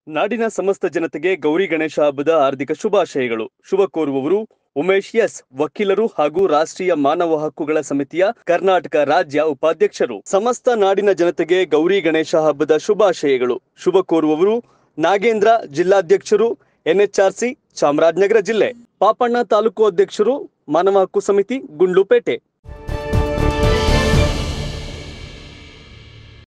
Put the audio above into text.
ನಾಡಿನ ಸಮಸ್ತ ಜನತೆಗೆ ಗೌರಿ ಗಣೇಶ ಹಬ್ಬದ ಹಾರ್ದಿಕ ಶುಭಾಶಯಗಳು. ಶುಭ ಕೋರುವವರು ಉಮೇಶ್ ಎಸ್, ವಕೀಲರು ಹಾಗೂ ರಾಷ್ಟ್ರೀಯ ಮಾನವ ಹಕ್ಕುಗಳ ಸಮಿತಿಯ ಕರ್ನಾಟಕ ರಾಜ್ಯ ಉಪಾಧ್ಯಕ್ಷರು. ಸಮಸ್ತ ನಾಡಿನ ಜನತೆಗೆ ಗೌರಿ ಗಣೇಶ ಹಬ್ಬದ ಶುಭಾಶಯಗಳು. ಶುಭ ಕೋರುವವರು ನಾಗೇಂದ್ರ, ಜಿಲ್ಲಾಧ್ಯಕ್ಷರು, NHRC ಚಾಮರಾಜನಗರ ಜಿಲ್ಲೆ. ಪಾಪಣ್ಣ, ತಾಲೂಕು ಅಧ್ಯಕ್ಷರು, ಮಾನವ ಹಕ್ಕು ಸಮಿತಿ, ಗುಂಡ್ಲುಪೇಟೆ.